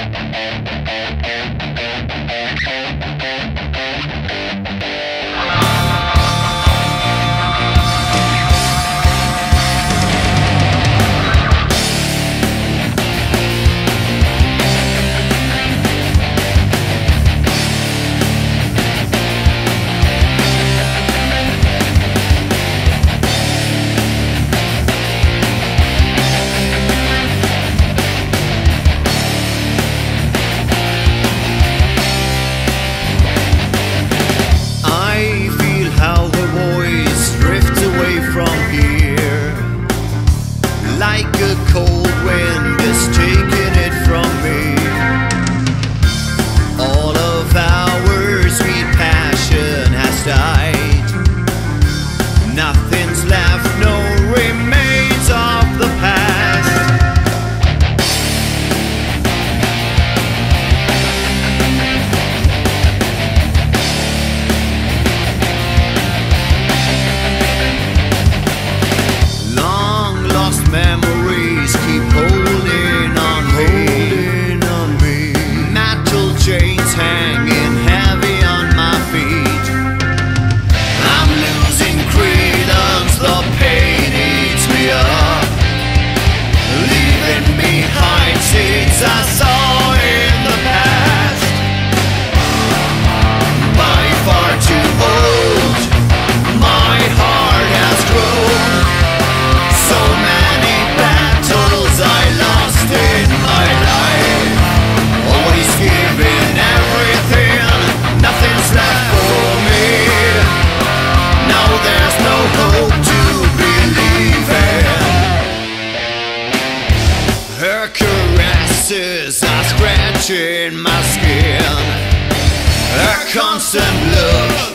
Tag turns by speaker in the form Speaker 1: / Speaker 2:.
Speaker 1: Like a cold wind is taking it from me. All of our sweet passion has died. Nothing's left, no remains of the past. Long lost memories keep holding on me. Metal chains hanging heavy on my feet. I'm losing credence, the pain eats me up, leaving behind seeds I saw in the past. By far too old, my heart has grown. So many battles I lost in my life, always giving everything, nothing's left for me. Now there's no hope to believe in. Her caresses are scratching my skin. Her constant look